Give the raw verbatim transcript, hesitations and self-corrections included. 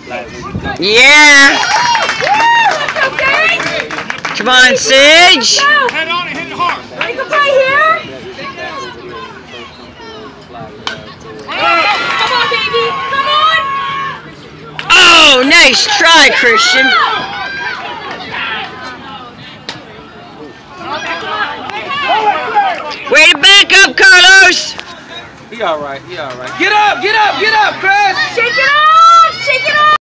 Yeah. Come on, Sage. Head on and hit it hard. You can play here. Come on, baby. Come on. Oh, nice try, Christian. Way to back up, Carlos. He all right. He all right. Get up, get up, get up, Chris. Shake it off. Shake it off.